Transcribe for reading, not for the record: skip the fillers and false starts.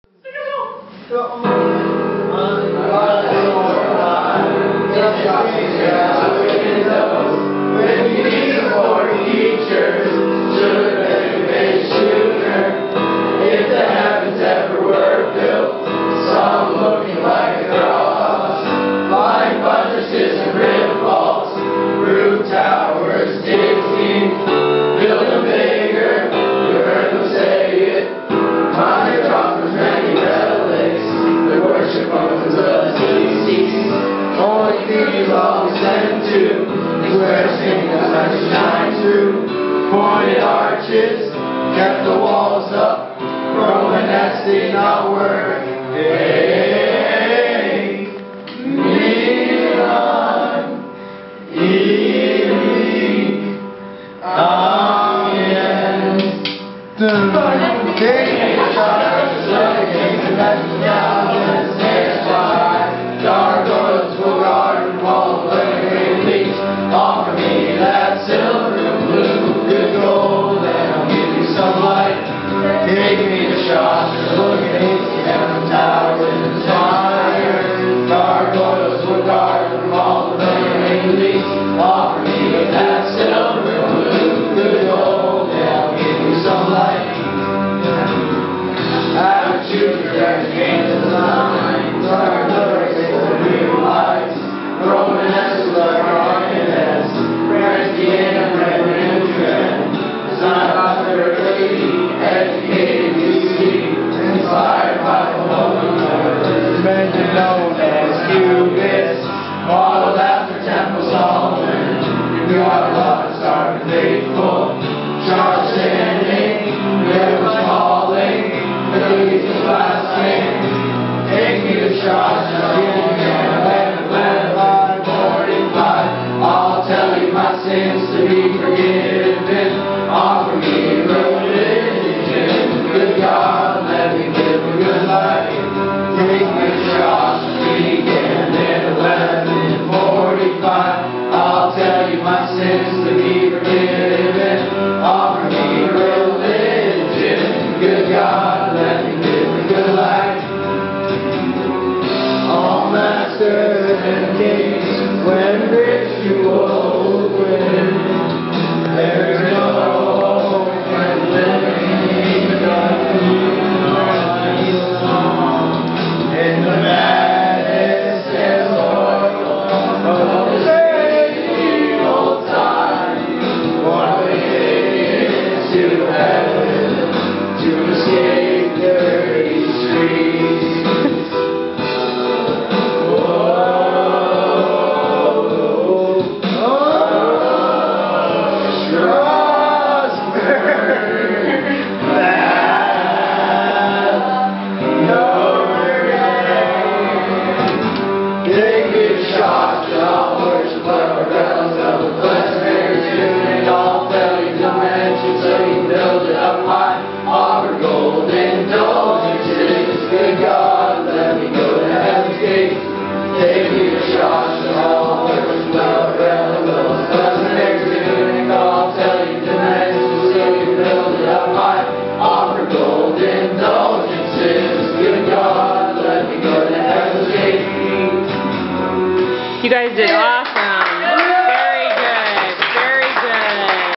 If the heavens ever were built, some looking like a cross, flying buttresses and ribbons, roof towers, Dixie, build them bigger, you heard them say it. My Chartres, many relics, the worship of the deceased. Only thieves always send to, where singers like to shine through. Pointed arches kept the walls up, Romanesque did not work. Hey, Milan, Amiens. Gargoyles will guard and wall relics. Offer me that silver blue, good gold, and I'll give you some light. Take me to Chartres, look at the towers and spires. Gargoyles will guard and wall relics. Offer me that silver blue, good gold, and I'll give you some light. Abbot Suger came to the line, dark lyrics and real lights. Romanesque like Romanesque, French Vienna, Reverend Trend. Designed by the lady, educated you see, inspired by the Holy Word. Mentioned known as Cubist, modeled after Temple Solomon. You are loved, stark and faithful, sharp standing, rivers falling. Take me to Chartres, I'll tell you my sins to be forgiven. Offer me religion, good God, let me live a good life. Take me to Chartres, began in 1145. I'll tell you my sins to be forgiven. Offer me religion, good God, let me live a good life. All masters and kings, when rich you will win. There's no hope when living in the madness and sorrow of this evil time. One way to heaven, to escape dirty streets. Take me to Chartres, I'll worship like the bells of the blessed Mary tune, and I'll tell you dimensions so you build it up high. Offer gold indulgences, good God, let me go to heaven's gate. Take me to Chartres, I'll worship like the bells of the blessed Mary tune, and I'll tell you dimensions so you build it up high. Offer gold indulgences, good God, let me go to heaven's gate. You guys did awesome.